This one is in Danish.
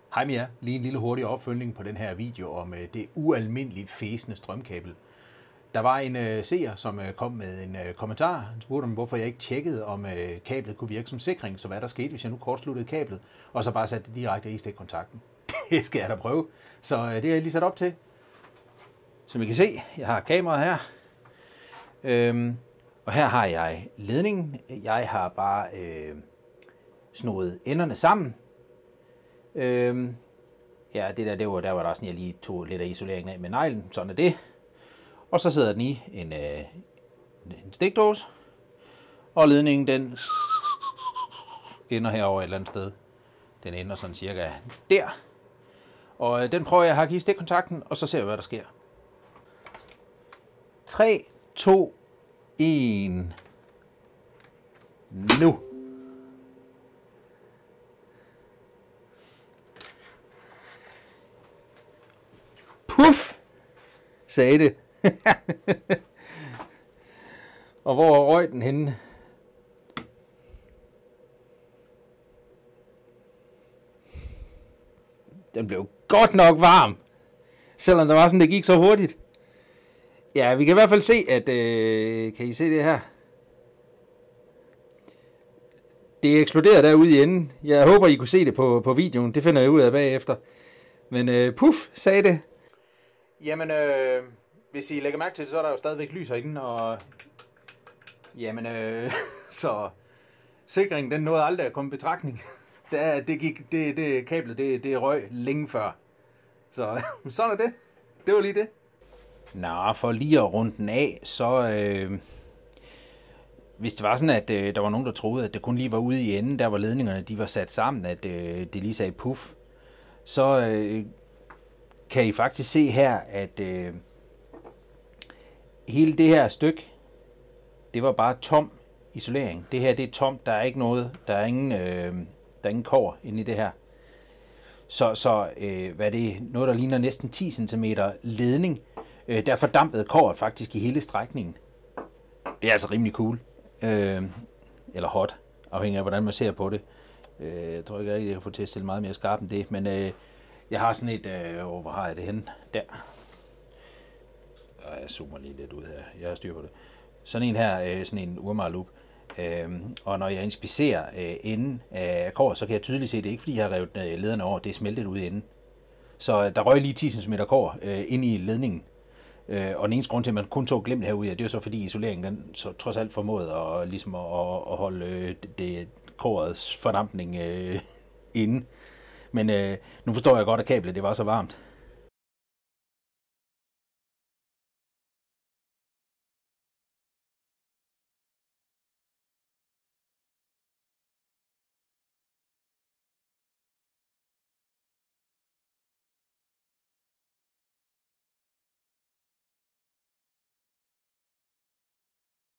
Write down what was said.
Hej med jer. Lige en lille hurtig opfølgning på den her video om det ualmindeligt fæsende strømkabel. Der var en seer, som kom med en kommentar. Han spurgte om, hvorfor jeg ikke tjekkede, om kablet kunne virke som sikring. Så hvad der skete, hvis jeg nu kortsluttede kablet, og så bare satte det direkte i stikkontakten. Det skal jeg da prøve. Så det har jeg lige sat op til. Som I kan se, jeg har kameraet her. Og her har jeg ledningen. Jeg har bare snoet enderne sammen. Ja, det var der sådan, jeg lige tog lidt af isoleringen af med neglen. Sådan er det. Og så sidder den i en stikdåse. Og ledningen, den ender herovre et eller andet sted. Den ender sådan cirka der. Og den prøver jeg at hakke i stikkontakten, og så ser vi, hvad der sker. 3, 2, 1. Nu! Puff, sagde det. Og hvor røg den henne? Den blev godt nok varm, selvom der var sådan, det gik så hurtigt. Ja, vi kan i hvert fald se, at kan I se det her? Det eksploderede derude i enden. Jeg håber, I kunne se det på videoen. Det finder jeg ud af bagefter. Men puff, sagde det. Jamen, hvis I lægger mærke til det, så er der jo stadigvæk lys herinde, og jamen, så sikringen, den nåede aldrig at komme i betragtning. Det kablet, det røg længe før. Så sådan er det. Det var lige det. Nå, for lige at runde den af, så hvis det var sådan, at der var nogen, der troede, at det kun lige var ude i enden, der hvor ledningerne de var sat sammen, at det lige sagde puff, så kan I faktisk se her, at hele det her stykke, det var bare tom isolering. Det her, det er tomt, der er ikke noget, der er ingen kobber inde i det her. Så hvad er det, noget der ligner næsten 10 cm ledning, der fordampede kobberet faktisk i hele strækningen. Det er altså rimelig cool. Eller hot, afhængig af hvordan man ser på det. Jeg tror ikke, jeg kan få til at stille meget mere skarpt end det, men jeg har sådan et, hvor har jeg det henne? Der. Jeg zoomer lige lidt ud her, jeg har styr på det. Sådan en her, sådan en Urmar-loop. Og når jeg inspicerer enden af kobberet, så kan jeg tydeligt se, at det ikke fordi jeg har revet lederne over, det er smeltet ud i enden. Så der røg lige 10 cm kobber ind i ledningen. Og den eneste grund til, at man kun tog glemt herude, det er jo så fordi isoleringen den så trods alt formåede at, ligesom at holde kobberets fordampning inde. Men nu forstår jeg godt, at kablet det var så varmt.